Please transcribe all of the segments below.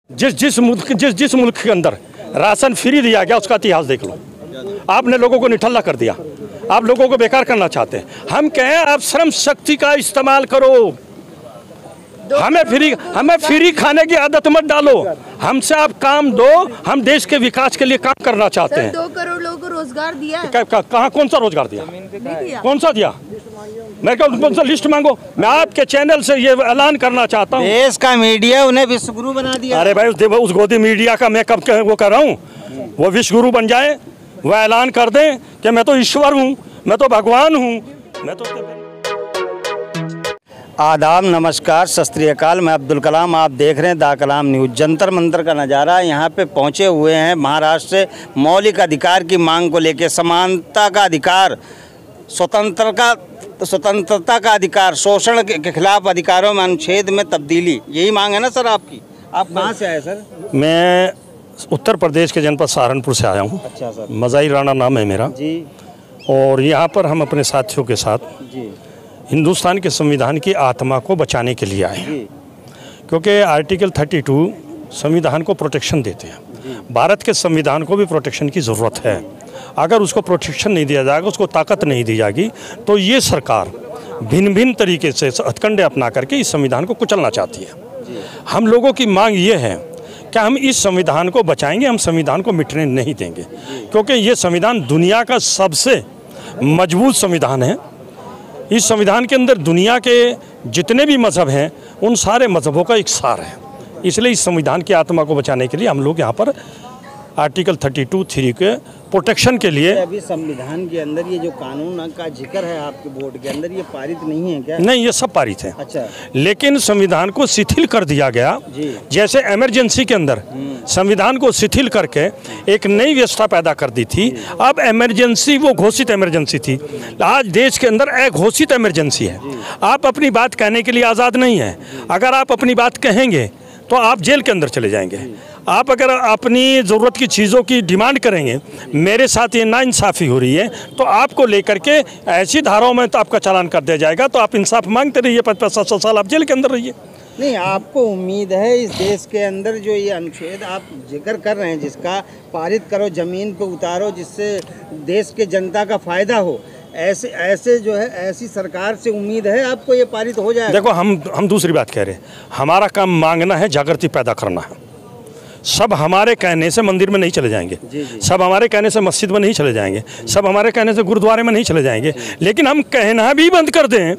जिस मुल्क के अंदर राशन फ्री दिया गया उसका इतिहास देख लो। आपने लोगों को निठल्ला कर दिया, आप लोगों को बेकार करना चाहते हैं। हम कहें आप श्रम शक्ति का इस्तेमाल करो, हमें फ्री खाने की आदत मत डालो, हमसे आप काम दो, हम देश के विकास के लिए काम करना चाहते हैं। 2 करोड़ लोगों को रोजगार दिया है। कहाँ कौन सा रोजगार दिया? कौन सा दिया? मैं कौन सा लिस्ट मांगो? मैं आपके चैनल से ये ऐलान करना चाहता हूँ। देश का मीडिया उन्हें विश्वगुरु बना दिया। अरे भाई उस गोदी मीडिया का मैं कब वो कर रहा हूँ, वो विश्वगुरु बन जाए, वो ऐलान कर दें कि मैं तो ईश्वर हूँ, मैं तो भगवान हूँ, मैं तो। आदाब, नमस्कार, सत श्री अकाल। मैं अब्दुल कलाम, आप देख रहे हैं दा कलाम न्यूज़। जंतर मंतर का नज़ारा यहाँ पे पहुँचे हुए हैं। महाराष्ट्र से मौलिक अधिकार की मांग को लेकर, समानता का अधिकार, स्वतंत्रता का अधिकार, शोषण के खिलाफ अधिकारों में अनुच्छेद में तब्दीली, यही मांग है ना सर आपकी? आप कहाँ से आए सर? मैं उत्तर प्रदेश के जनपद सहारनपुर से आया हूँ। अच्छा सर। मज़ाहिर राणा नाम है मेरा जी। और यहाँ पर हम अपने साथियों के साथ जी हिंदुस्तान के संविधान की आत्मा को बचाने के लिए आए हैं, क्योंकि आर्टिकल 32 संविधान को प्रोटेक्शन देते हैं। भारत के संविधान को भी प्रोटेक्शन की ज़रूरत है। अगर उसको प्रोटेक्शन नहीं दिया जाएगा, उसको ताकत नहीं दी जाएगी, तो ये सरकार भिन्न भिन्न तरीके से हथकंडे अपना करके इस संविधान को कुचलना चाहती है। हम लोगों की मांग ये है कि हम इस संविधान को बचाएंगे, हम संविधान को मिटने नहीं देंगे, क्योंकि ये संविधान दुनिया का सबसे मजबूत संविधान है। इस संविधान के अंदर दुनिया के जितने भी मज़हब हैं उन सारे मज़हबों का एक सार है। इसलिए इस संविधान की आत्मा को बचाने के लिए हम लोग यहाँ पर आर्टिकल 32(3) के प्रोटेक्शन के लिए। अभी संविधान के अंदर ये जो कानून का जिक्र है आपके बोर्ड के अंदर, ये पारित नहीं है क्या? नहीं, ये सब पारित है। अच्छा। लेकिन संविधान को शिथिल कर दिया गया। जैसे इमरजेंसी के अंदर संविधान को शिथिल करके एक नई व्यवस्था पैदा कर दी थी। अब इमरजेंसी वो घोषित इमरजेंसी थी, आज देश के अंदर अघोषित इमरजेंसी है। आप अपनी बात कहने के लिए आज़ाद नहीं है। अगर आप अपनी बात कहेंगे तो आप जेल के अंदर चले जाएंगे। आप अगर अपनी ज़रूरत की चीज़ों की डिमांड करेंगे, मेरे साथ ये नाइंसाफ़ी हो रही है, तो आपको लेकर के ऐसी धाराओं में तो आपका चालान कर दिया जाएगा। तो आप इंसाफ मांगते रहिए, 5-7 साल आप जेल के अंदर रहिए। नहीं, आपको उम्मीद है इस देश के अंदर जो ये अनुच्छेद आप जिक्र कर रहे हैं, जिसका पारित करो, ज़मीन पे उतारो, जिससे देश के जनता का फ़ायदा हो, ऐसे जो है, ऐसी सरकार से उम्मीद है आपको ये पारित हो जाएगा? देखो, हम दूसरी बात कह रहे हैं। हमारा काम मांगना है, जागृति पैदा करना है। सब हमारे कहने से मंदिर में नहीं चले जाएंगे, सब हमारे कहने से मस्जिद में नहीं चले जाएंगे, सब हमारे कहने से गुरुद्वारे में नहीं चले जाएंगे। लेकिन हम कहना भी बंद कर दें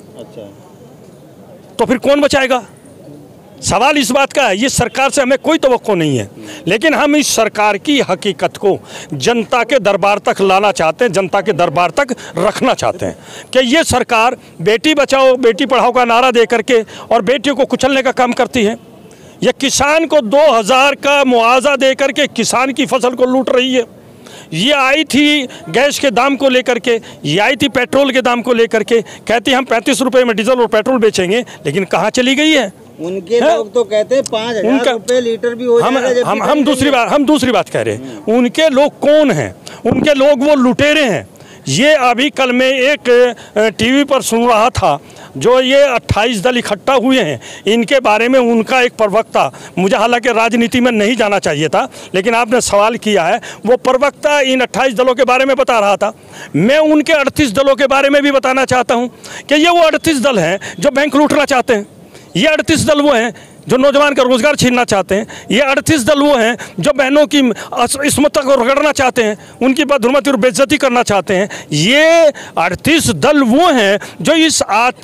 तो फिर कौन बचाएगा? सवाल इस बात का है। ये सरकार से हमें कोई तवक्को नहीं है, लेकिन हम इस सरकार की हकीकत को जनता के दरबार तक लाना चाहते हैं, जनता के दरबार तक रखना चाहते हैं कि ये सरकार बेटी बचाओ बेटी पढ़ाओ का नारा दे करके और बेटियों को कुचलने का काम करती है। ये किसान को 2000 का मुआवजा दे करके किसान की फसल को लूट रही है। ये आई थी गैस के दाम को लेकर के, ये आई थी पेट्रोल के दाम को लेकर के, कहती हम 35 रुपये में डीजल और पेट्रोल बेचेंगे, लेकिन कहाँ चली गई है? उनके लोग तो कहते हैं 5000 रुपये लीटर भी हो जाएगा। हम दूसरी बात कह रहे हैं। उनके लोग कौन हैं? उनके लोग वो लुटेरे हैं। ये अभी कल मैं एक टीवी पर सुन रहा था, जो ये 28 दल इकट्ठा हुए हैं, इनके बारे में उनका एक प्रवक्ता, मुझे हालांकि राजनीति में नहीं जाना चाहिए था, लेकिन आपने सवाल किया है, वो प्रवक्ता इन 28 दलों के बारे में बता रहा था। मैं उनके 38 दलों के बारे में भी बताना चाहता हूँ कि ये वो 38 दल हैं जो बैंक लूटना चाहते हैं। ये 38 दल वो हैं जो नौजवान का रोजगार छीनना चाहते हैं। ये 38 दल वो हैं जो बहनों की इस्मत को रगड़ना चाहते हैं, उनकी बदहुरमती और बेइज्जती करना चाहते हैं। ये 38 दल वो हैं जो इस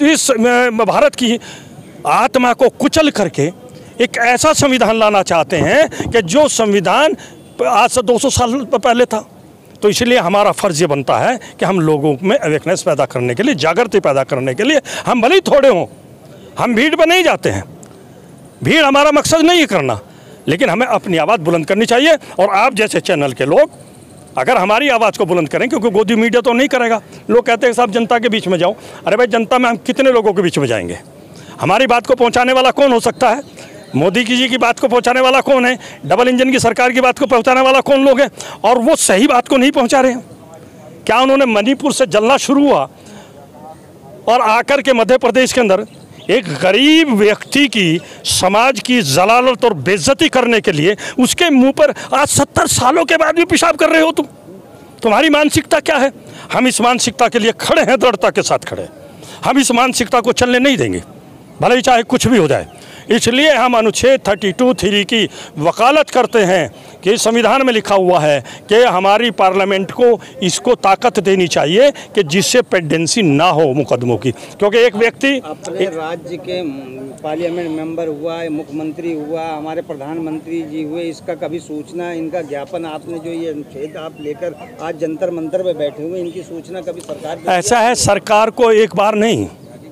भारत की आत्मा को कुचल करके एक ऐसा संविधान लाना चाहते हैं कि जो संविधान आज से 200 साल पहले था। तो इसलिए हमारा फ़र्ज़ ये बनता है कि हम लोगों में अवेयरनेस पैदा करने के लिए, जागृति पैदा करने के लिए, हम भले ही थोड़े हों, हम भीड़ पर नहीं जाते हैं, भीड़ हमारा मकसद नहीं है करना, लेकिन हमें अपनी आवाज़ बुलंद करनी चाहिए। और आप जैसे चैनल के लोग अगर हमारी आवाज़ को बुलंद करें, क्योंकि गोदी मीडिया तो नहीं करेगा। लोग कहते हैं साहब जनता के बीच में जाओ। अरे भाई, जनता में हम कितने लोगों के बीच में जाएंगे? हमारी बात को पहुंचाने वाला कौन हो सकता है? मोदी जी की बात को पहुंचाने वाला कौन है? डबल इंजन की सरकार की बात को पहुंचाने वाला कौन लोग हैं? और वो सही बात को नहीं पहुंचा रहे हैं। क्या उन्होंने मणिपुर से जलना शुरू हुआ और आकर के मध्य प्रदेश के अंदर एक गरीब व्यक्ति की समाज की जलालत और बेइज्जती करने के लिए उसके मुंह पर आज 70 सालों के बाद भी पेशाब कर रहे हो तुम। तुम्हारी मानसिकता क्या है? हम इस मानसिकता के लिए खड़े हैं, दृढ़ता के साथ खड़े। हम इस मानसिकता को चलने नहीं देंगे, भले ही चाहे कुछ भी हो जाए। इसलिए हम अनुच्छेद 32(3) की वकालत करते हैं कि संविधान में लिखा हुआ है कि हमारी पार्लियामेंट को इसको ताकत देनी चाहिए कि जिससे पेंडेंसी ना हो मुकदमों की। क्योंकि एक व्यक्ति अपने राज्य के पार्लियामेंट मेंबर हुआ, मुख्यमंत्री हुआ, हमारे प्रधानमंत्री जी हुए, इसका कभी सूचना, इनका ज्ञापन आपने जो ये अनुच्छेद आप लेकर आज जंतर मंतर पे बैठे हुए, इनकी सूचना कभी सरकार को? ऐसा है, सरकार को एक बार नहीं,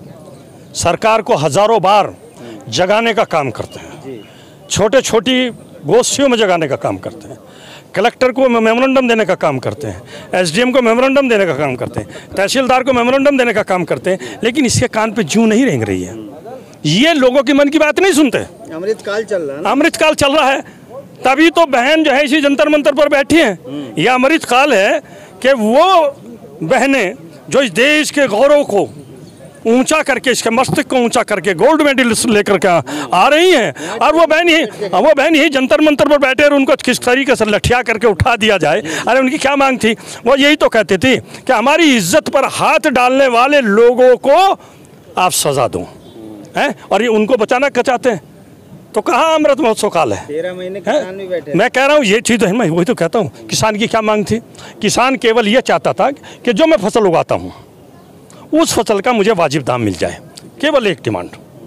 सरकार को हजारों बार जगाने का काम करते हैं। छोटे छोटी गोष्ठियों में जगाने का काम करते हैं। कलेक्टर को मेमोरेंडम देने का काम करते हैं, एसडीएम को मेमोरेंडम देने का काम करते हैं, तहसीलदार को मेमोरेंडम देने का काम करते हैं, लेकिन इसके कान पे जूं नहीं रेंग रही है। ये लोगों की मन की बात नहीं सुनते। अमृतकाल चल रहा है, अमृतकाल चल रहा है, तभी तो बहन जो है इसी जंतर मंतर पर बैठी हैं। यह अमृतकाल है कि वो बहनें जो इस देश के गौरव को ऊंचा करके, इसके मस्तक को ऊंचा करके गोल्ड मेडल लेकर के आ रही हैं, और वो बहन ही जंतर मंतर पर बैठे और उनको किस तरीके से लठिया करके उठा दिया जाए। अरे उनकी क्या मांग थी? वो यही तो कहती थी कि हमारी इज्जत पर हाथ डालने वाले लोगों को आप सजा दो, हैं? और ये उनको बचाना चाहते हैं। तो कहाँ अमृत महोत्सव काल है? 13 महीने किसान भी बैठे। मैं कह रहा हूँ ये चीज़ है, मैं वही तो कहता हूँ। किसान की क्या मांग थी? किसान केवल ये चाहता था कि जो मैं फसल उगाता हूँ उस फसल का मुझे वाजिब दाम मिल जाए, केवल एक डिमांड।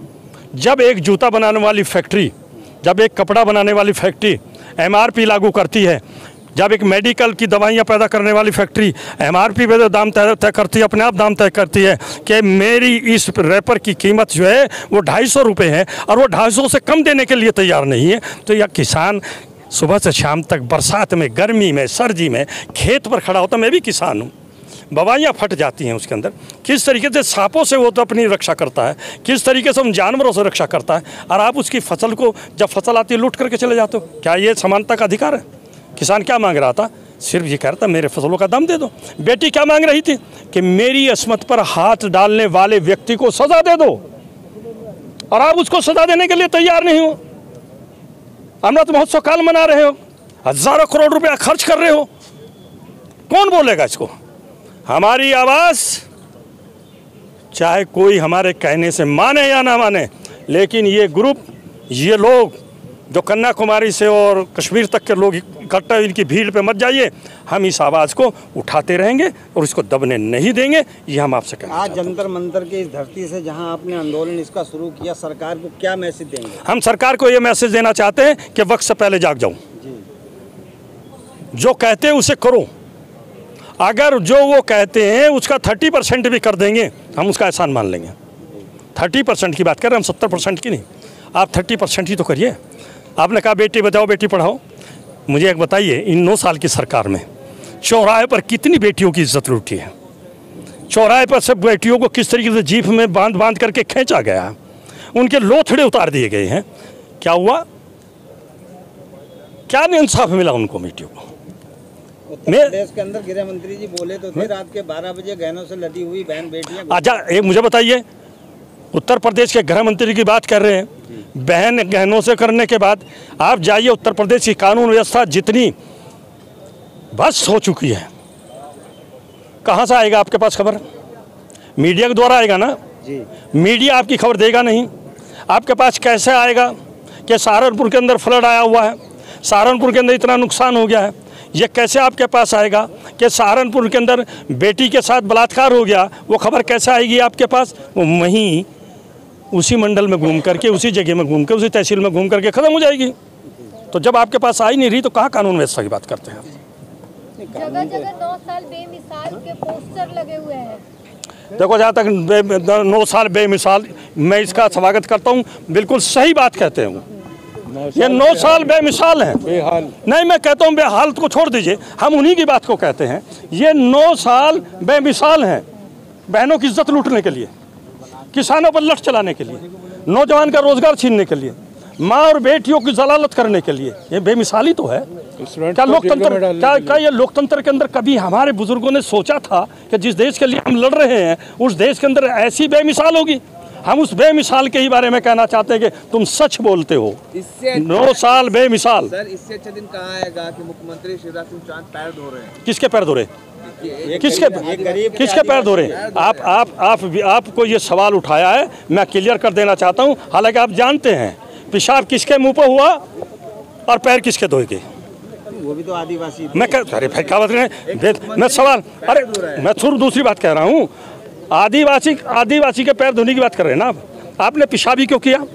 जब एक जूता बनाने वाली फैक्ट्री, जब एक कपड़ा बनाने वाली फैक्ट्री एमआरपी लागू करती है, जब एक मेडिकल की दवाइयाँ पैदा करने वाली फैक्ट्री एमआरपी पे दाम तय करती है, अपने आप दाम तय करती है कि मेरी इस रैपर की कीमत जो है वो 250 रुपये है और वो 250 से कम देने के लिए तैयार नहीं है, तो यह किसान सुबह से शाम तक बरसात में, गर्मी में, सर्दी में खेत पर खड़ा होता। मैं भी किसान हूँ, बवाइयाँ फट जाती हैं उसके अंदर। किस तरीके से सांपों से वो तो अपनी रक्षा करता है, किस तरीके से उन जानवरों से रक्षा करता है, और आप उसकी फसल को जब फसल आती है लूट करके चले जाते हो। क्या ये समानता का अधिकार है? किसान क्या मांग रहा था? सिर्फ ये कह रहा था मेरे फसलों का दाम दे दो। बेटी क्या मांग रही थी? कि मेरी अस्मत पर हाथ डालने वाले व्यक्ति को सजा दे दो, और आप उसको सजा देने के लिए तैयार नहीं हो। अमृत महोत्सव काल मना रहे हो, हजारों करोड़ रुपया खर्च कर रहे हो, कौन बोलेगा इसको? हमारी आवाज़ चाहे कोई हमारे कहने से माने या ना माने, लेकिन ये ग्रुप, ये लोग जो कन्याकुमारी से और कश्मीर तक के लोग इकट्ठा, इनकी भीड़ पे मत जाइए। हम इस आवाज़ को उठाते रहेंगे और इसको दबने नहीं देंगे, ये हम आपसे कहते हैं। आज जंतर मंतर की इस धरती से जहां आपने आंदोलन इसका शुरू किया, सरकार को क्या मैसेज देंगे? हम सरकार को ये मैसेज देना चाहते हैं कि वक्त से पहले जाग जाओ, जो कहते हैं उसे करो। अगर जो वो कहते हैं उसका 30% भी कर देंगे, हम उसका एहसान मान लेंगे। 30% की बात कर रहे हैं हम, 70% की नहीं। आप 30% ही तो करिए। आपने कहा बेटी बचाओ बेटी पढ़ाओ, मुझे एक बताइए, इन 9 साल की सरकार में चौराहे पर कितनी बेटियों की इज्जत लूटी है? चौराहे पर सब बेटियों को किस तरीके से जीप में बांध करके खींचा गया, उनके लोथड़े उतार दिए गए हैं। क्या हुआ? क्या इंसाफ मिला उनको बेटियों को? उत्तर प्रदेश के अंदर गृह मंत्री जी बोले तो थे, रात के 12 बजे गहनों से लदी हुई बहन बेटियां। अच्छा, एक मुझे बताइए, उत्तर प्रदेश के गृह मंत्री की बात कर रहे हैं, बहन गहनों से करने के बाद आप जाइए, उत्तर प्रदेश की कानून व्यवस्था जितनी भ्रष्ट हो चुकी है, कहाँ से आएगा आपके पास खबर? मीडिया के द्वारा आएगा ना जी। मीडिया आपकी खबर देगा नहीं। आपके पास कैसे आएगा कि सहारनपुर के अंदर फ्लड आया हुआ है, सहारनपुर के अंदर इतना नुकसान हो गया है? ये कैसे आपके पास आएगा कि सहारनपुर के अंदर बेटी के साथ बलात्कार हो गया? वो खबर कैसे आएगी आपके पास? वो वहीं उसी मंडल में घूम करके, उसी जगह में घूम कर, उसी तहसील में घूम करके ख़त्म हो जाएगी। तो जब आपके पास आई नहीं रही तो कहाँ कानून व्यवस्था की बात करते हैं? जगह जगह 9 साल बेमिसाल के पोस्टर लगे हुए हैं। देखो, जहाँ तक 9 साल बेमिसाल, मैं इसका स्वागत करता हूँ, बिल्कुल सही बात कहते हैं। ये 9 साल बेमिसाल हैं, बेहाल नहीं। मैं कहता हूँ बेहाल को छोड़ दीजिए, हम उन्हीं की बात को कहते हैं। ये 9 साल बेमिसाल हैं, बहनों की इज्जत लूटने के लिए, किसानों पर लठ चलाने के लिए, नौजवान का रोजगार छीनने के लिए, माँ और बेटियों की जलालत करने के लिए। ये बेमिसाली तो है। क्या लोकतंत्र, क्या ये लोकतंत्र के अंदर कभी हमारे बुजुर्गों ने सोचा था कि जिस देश के लिए हम लड़ रहे हैं उस देश के अंदर ऐसी बेमिसाल होगी? हम उस बेमिसाल के ही बारे में कहना चाहते हैं कि तुम सच बोलते हो। इससे 9 साल बेमिसाल। सर, इससे अच्छा दिन कहाँ आएगा कि मुख्यमंत्री शिवराज सिंह चौहान पैर धो रहे हैं? किसके पैर धो रहे? किसके पैर धो रहे? आपको ये सवाल उठाया है, मैं क्लियर कर देना चाहता हूँ। हालांकि आप जानते हैं पेशाब किसके मुंह पर हुआ और पैर किसके धोए? वो भी तो आदिवासी। मैं अरे भाई क्या बात रहे मैं सवाल, अरे मैं थोड़ी दूसरी बात कह रहा हूँ। आदिवासी के पैर धोने की बात कर रहे हैं ना आपने पेशाबी क्यों किया?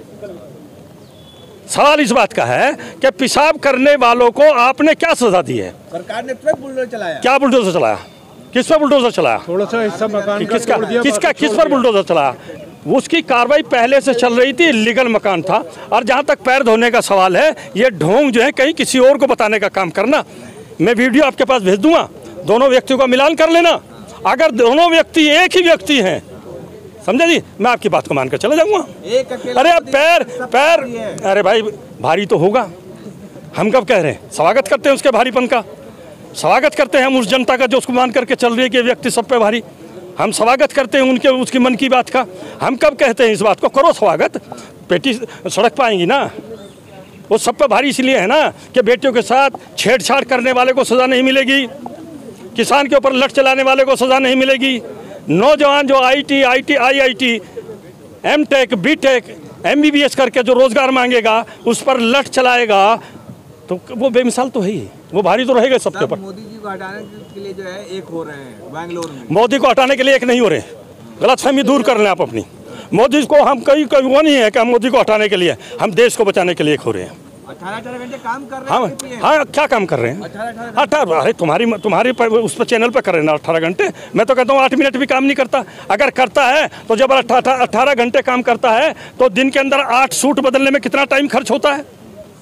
सवाल इस बात का है कि पेशाब करने वालों को आपने क्या सजा दी है? सरकार ने ट्रक बुलडोजर चलाया। क्या बुलडोजर चलाया? किस पर बुलडोजर चलाया? थोड़ा सा हिस्सा मकान किस पर बुलडोजर चलाया? उसकी कार्रवाई पहले से चल रही थी, लीगल मकान था। और जहां तक पैर धोने का सवाल है, ये ढोंग जो है कहीं किसी और को बताने का काम करना। मैं वीडियो आपके पास भेज दूंगा, दोनों व्यक्तियों का मिलान कर लेना। अगर दोनों व्यक्ति एक ही व्यक्ति हैं, समझे जी, मैं आपकी बात को मानकर चला जाऊंगा। अरे अब पैर अरे भाई भारी तो होगा। हम कब कह रहे हैं? स्वागत करते हैं उसके भारीपन का, स्वागत करते हैं हम उस जनता का जो उसको मान करके चल रही है कि व्यक्ति सब पे भारी। हम स्वागत करते हैं उसकी मन की बात का। हम कब कहते हैं इस बात को? करो स्वागत, बेटी सड़क पर आएंगी ना। वो सब पे भारी इसलिए है ना कि बेटियों के साथ छेड़छाड़ करने वाले को सज़ा नहीं मिलेगी, किसान के ऊपर लठ चलाने वाले को सज़ा नहीं मिलेगी, नौजवान जो IIT, M.Tech, B.Tech, MBBS करके जो रोज़गार मांगेगा उस पर लठ चलाएगा तो वो बेमिसाल तो है ही, वो भारी तो रहेगा सबके ऊपर। मोदी जी को हटाने के लिए जो है एक हो रहे हैं बैंगलोर में। मोदी को हटाने के लिए एक नहीं हो रहे, गलतफहमी दूर कर लें आप अपनी। मोदी को हम कहीं वो नहीं है कि हम मोदी को हटाने के लिए, हम देश को बचाने के लिए एक हो रहे हैं। 18 घंटे काम कर रहे हैं। हाँ क्या काम कर रहे हैं? 18 अरे तुम्हारी उस पर चैनल पर कर रहे हैं ना 18 घंटे। मैं तो कहता हूँ 8 मिनट भी काम नहीं करता। अगर करता है तो जब 18 घंटे काम करता है तो दिन के अंदर 8 सूट बदलने में कितना टाइम खर्च होता है?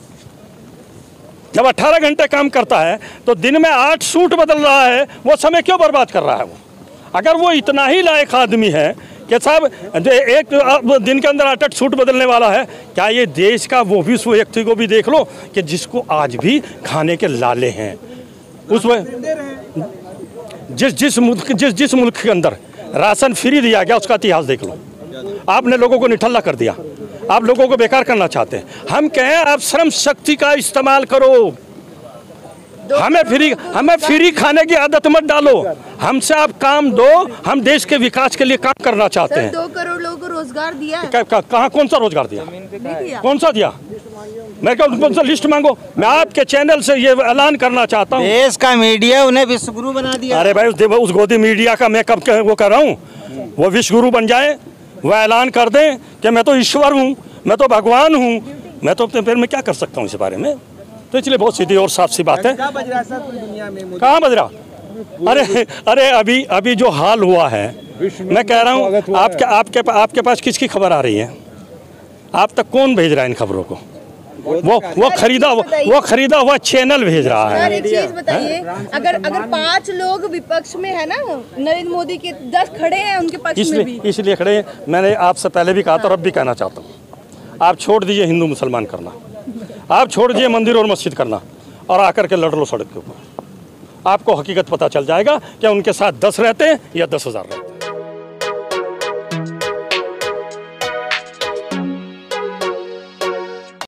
जब 18 घंटे काम करता है तो दिन में 8 सूट बदल रहा है, वो समय क्यों बर्बाद कर रहा है? वो अगर वो इतना ही लायक आदमी है कि साहब एक दिन के अंदर 8 सूट बदलने वाला है, क्या ये देश का वो भी उस व्यक्ति को भी देख लो कि जिसको आज भी खाने के लाले हैं? उसमें जिस मुल्क के अंदर राशन फ्री दिया गया उसका इतिहास देख लो। आपने लोगों को निठल्ला कर दिया, आप लोगों को बेकार करना चाहते हैं। हम कहें आप श्रम शक्ति का इस्तेमाल करो, हमें फ्री खाने की आदत मत डालो, हमसे आप काम दो, हम देश के विकास के लिए काम करना चाहते हैं। 2 करोड़ लोगों को रोजगार दिया है। कहाँ कौन सा रोजगार दिया? कौन सा दिया? मैं क्या कौन सा लिस्ट मांगो? मैं आपके चैनल से ये ऐलान करना चाहता हूँ, देश का मीडिया उन्हें विश्वगुरु बना दिया। अरे भाई उस गोदी मीडिया का मैं कब वो कर रहा हूँ? वो विश्वगुरु बन जाए, वह ऐलान कर दें कि मैं तो ईश्वर हूँ, मैं तो भगवान हूँ, मैं तो फिर मैं क्या कर सकता हूँ इस बारे में? तो इसलिए बहुत सीधी और साफ सी बात है। क्या बज रहा है सर पूरी दुनिया में? कहाँ बज रहा? अरे अभी जो हाल हुआ है, मैं कह रहा हूँ आपके पास किसकी खबर आ रही है? आप तक कौन भेज रहा है इन खबरों को? वो खरीदा हुआ चैनल भेज रहा है। सर एक चीज बताइए, अगर 5 लोग विपक्ष में है ना, नरेंद्र मोदी के 10 खड़े हैं उनके पक्ष में भी। इसलिए खड़े हैं। मैंने आपसे पहले भी कहा था और अब भी कहना चाहता हूँ, आप छोड़ दीजिए हिंदू मुसलमान करना, आप छोड़ दीजिए मंदिर और मस्जिद करना और आकर के लड़ लो सड़क के ऊपर। आपको हकीकत पता चल जाएगा कि उनके साथ 10 रहते हैं या 10,000 रहते हैं।